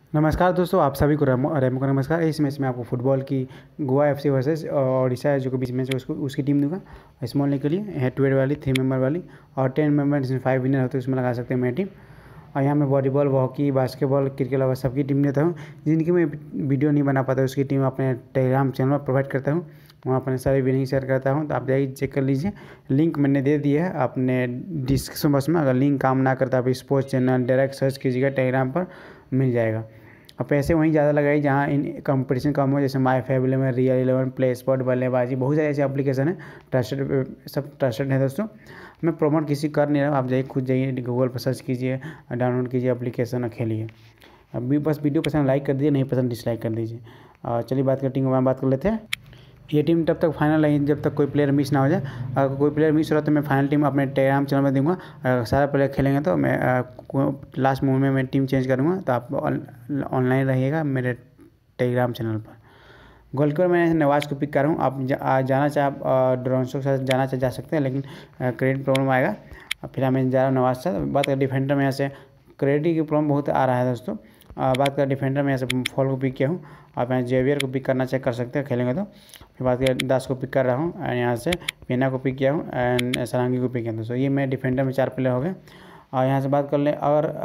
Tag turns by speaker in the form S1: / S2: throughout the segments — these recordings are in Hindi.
S1: नमस्कार दोस्तों, आप सभी को रेमो का नमस्कार। इस मैच में आपको फुटबॉल की गोवा एफसी वर्सेस ओडिशा जो कि बीच मैच है उसकी टीम दूंगा। स्मॉल लीग के लिए हेड टू हेड वाली 3 मेंबर वाली और 10 मेंबर जिसमें 5 विनर होते हैं उसमें लगा सकते हैं मेरी टीम। और यहाँ मैं वॉलीबॉल, हॉकी, बास्केटबॉल, क्रिकेट वगैरह सबकी टीम लेता हूँ। जिनकी मैं वीडियो नहीं बना पाता उसकी टीम अपने टेलीग्राम चैनल पर प्रोवाइड करता हूँ। वहाँ अपने सारी विनिंग शेयर करता हूँ, तो आप जाइए चेक कर लीजिए। लिंक मैंने दे दिया है अपने डिस्क्रिप्शन बॉक्स में। अगर लिंक काम ना करता आप स्पोर्ट्स चैनल डायरेक्ट सर्च कीजिएगा, टेलीग्राम पर मिल जाएगा। और पैसे वहीं ज़्यादा लगाइए जहाँ इन कंपटीशन कम हो, जैसे माई फैमिली में, रियल 11, प्ले स्पॉट, बल्लेबाजी, बहुत सारे ऐसे एप्लीकेशन है ट्रस्टेड, सब ट्रस्टेड है दोस्तों। मैं प्रमोट किसी कर नहीं रहा हूँ, आप जाइए खुद जाइए गूगल पर सर्च कीजिए, डाउनलोड कीजिए एप्लीकेशन और खेलिए। अभी बस वीडियो पसंद लाइक कर दीजिए, नहीं पसंद डिसलाइक कर दीजिए। चलिए बात करते हैं, बात कर लेते हैं। ये टीम तब तक फाइनल है जब तक कोई प्लेयर मिस ना हो जाए। अगर कोई प्लेयर मिस हो रहा है तो मैं फाइनल टीम अपने टेलीग्राम चैनल में दूंगा। अगर सारे प्लेयर खेलेंगे तो मैं लास्ट मोमेंट में मैं टीम चेंज करूँगा, तो आप ऑनलाइन रहिएगा मेरे टेलीग्राम चैनल पर। गोलकीपर मैं नवाज़ को पिक कर रहा हूँ। आप जाना चाहे आप ड्रोनसो के साथ जाना चाहे जा सकते हैं, लेकिन क्रेडिट प्रॉब्लम आएगा। फिर मैं जा रहा हूँ नवाज़ से। बात करें डिफेंडर में, यहाँ से क्रेडिट की प्रॉब्लम बहुत आ रहा है दोस्तों। बात करें डिफेंडर में, यहाँ से फॉल को पिक किया हूँ। आप यहाँ जेवियर को पिक करना चेक कर सकते हैं खेलेंगे तो। फिर बात करें दास को पिक कर रहा हूँ एंड यहाँ से पेना को पिक किया हूँ एंड सरांगी को पिक किया दोस्तों। ये मैं डिफेंडर में 4 प्लेयर हो गए। और यहाँ से बात कर लें,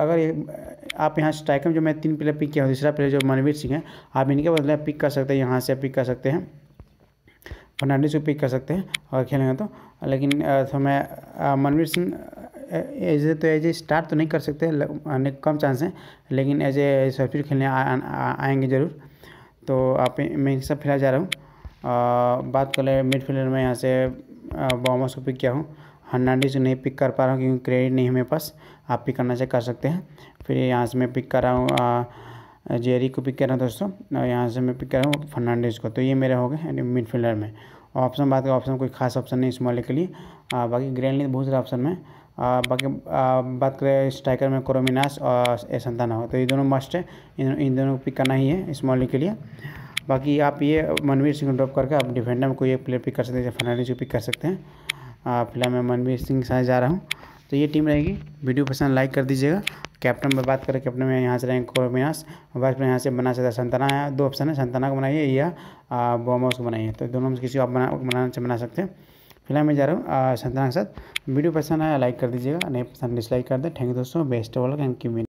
S1: अगर आप यहाँ स्ट्राइकर में जो मैं 3 प्लेयर पिक किया हूँ, तीसरा प्लेयर जो मनवीर सिंह है, आप इनके बदले पिक कर सकते हैं। यहाँ से पिक कर सकते हैं, फर्नांडिस को पिक कर सकते हैं और खेलेंगे तो। लेकिन तो मैं Manveer Singh as a start तो नहीं कर सकते, कम चांस हैं, लेकिन एज ए सब्स्टिट्यूट खेलने आएंगे ज़रूर। तो आप मैं सब फिलहाल जा रहा हूँ। बात कर ले मिडफील्डर में, यहाँ से बॉमस को पिक किया हूँ। हर्नांडिस नहीं पिक कर पा रहा हूँ क्योंकि क्रेडिट नहीं है मेरे पास। आप पिक करना चाहिए कर सकते हैं। फिर यहाँ से मैं पिक कर रहा हूँ जेरी को पिक कर रहा हूँ दोस्तों। और यहाँ से मैं पिक कर रहा हूँ फर्नांडिस को। तो ये मेरे हो गए मिडफील्डर में। ऑप्शन बात करें, ऑप्शन कोई खास ऑप्शन नहीं स्मॉल के लिए। बाकी ग्रैंड लीग बहुत सारे ऑप्शन में। बाकी बात करें स्ट्राइकर में कोरोमिनास और संताना हो, तो ये दोनों मस्ट है। इन दोनों को पिक करना ही है स्मॉल लीग के लिए। बाकी आप ये मनवीर सिंह को ड्रॉप करके आप डिफेंडर में कोई एक प्लेयर पिक कर सकते हैं, जैसे फर्नांडिस को पिक कर सकते हैं। फिलहाल मैं मनवीर सिंह के साथ जा रहा हूँ। तो ये टीम रहेगी। वीडियो पसंद लाइक कर दीजिएगा। कैप्टन में बात करें, कैप्टन में यहाँ से रहेंगे कोरोमिनास। वाइस में यहाँ से बना सकता है संताना है। 2 ऑप्शन है, संताना को बनाइए या बॉमस को बनाइए। तो दोनों में किसी को आप बना सकते हैं। फिलहाल मैं जा रहा हूँ संताना के साथ। वीडियो पसंद आया लाइक कर दीजिएगा, नहीं पसंद डिसलाइक कर दें। थैंक यू दोस्तों, best of luck and keep winning.